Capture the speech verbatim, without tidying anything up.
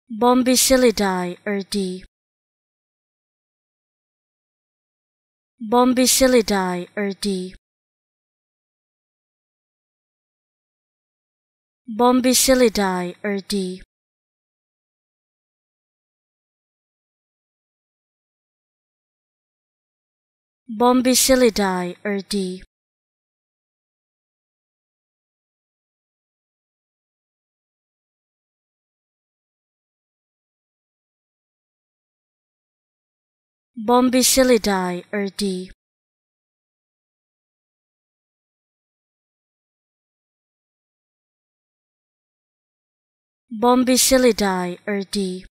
Bombycillidae or D. Bombycillidae or D. Bombycillidae or D. Bombycillidae or D. Bombycillidae or D. Bombycillidae or D.